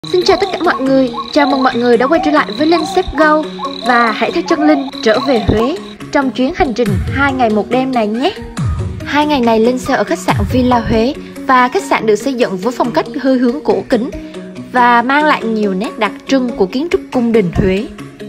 Xin chào tất cả mọi người, chào mừng mọi người đã quay trở lại với Linh Sếp Go. Và hãy theo chân Linh trở về Huế trong chuyến hành trình 2 ngày 1 đêm này nhé. 2 ngày này Linh sẽ ở khách sạn Villa Huế. Và khách sạn được xây dựng với phong cách hơi hướng cổ kính và mang lại nhiều nét đặc trưng của kiến trúc cung đình Huế.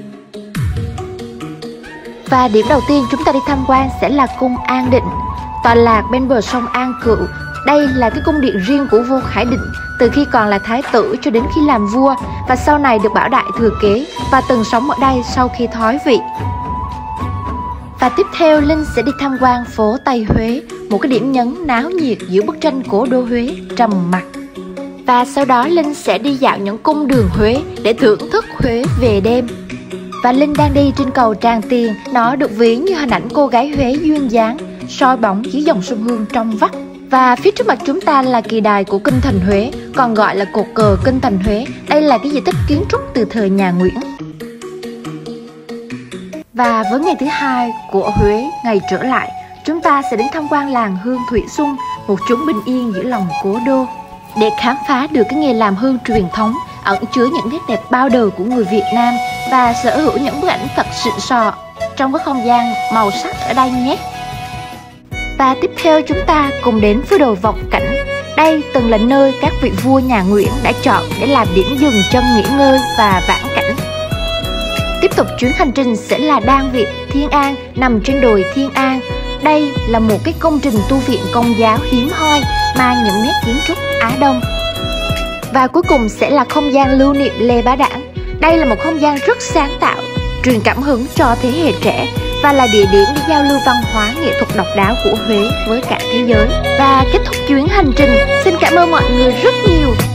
Và điểm đầu tiên chúng ta đi tham quan sẽ là cung An Định, tọa lạc bên bờ sông An Cựu. Đây là cái cung điện riêng của vua Khải Định từ khi còn là thái tử cho đến khi làm vua, và sau này được Bảo Đại thừa kế và từng sống ở đây sau khi thoái vị. Và tiếp theo Linh sẽ đi tham quan phố Tây Huế, một cái điểm nhấn náo nhiệt giữa bức tranh cổ đô Huế trầm mặc. Và sau đó Linh sẽ đi dạo những cung đường Huế để thưởng thức Huế về đêm. Và Linh đang đi trên cầu Tràng Tiền, nó được ví như hình ảnh cô gái Huế duyên dáng, soi bóng dưới dòng sông Hương trong vắt. Và phía trước mặt chúng ta là kỳ đài của Kinh Thành Huế, còn gọi là cột cờ Kinh Thành Huế. Đây là cái di tích kiến trúc từ thời nhà Nguyễn. Và với ngày thứ hai của Huế, ngày trở lại, chúng ta sẽ đến tham quan làng hương Thụy Xuân, một chốn bình yên giữa lòng cố đô, để khám phá được cái nghề làm hương truyền thống, ẩn chứa những nét đẹp bao đời của người Việt Nam và sở hữu những bức ảnh thật xịn sò trong cái không gian màu sắc ở đây nhé. Và tiếp theo chúng ta cùng đến với đồi Vọng Cảnh. Đây từng là nơi các vị vua nhà Nguyễn đã chọn để làm điểm dừng chân nghỉ ngơi và vãn cảnh. Tiếp tục chuyến hành trình sẽ là Đan Viện Thiên An, nằm trên đồi Thiên An. Đây là một cái công trình tu viện Công giáo hiếm hoi, mang những nét kiến trúc Á Đông. Và cuối cùng sẽ là không gian lưu niệm Lê Bá Đảng. Đây là một không gian rất sáng tạo, truyền cảm hứng cho thế hệ trẻ và là địa điểm để giao lưu văn hóa nghệ thuật độc đáo của Huế với cả thế giới. Và kết thúc chuyến hành trình, xin cảm ơn mọi người rất nhiều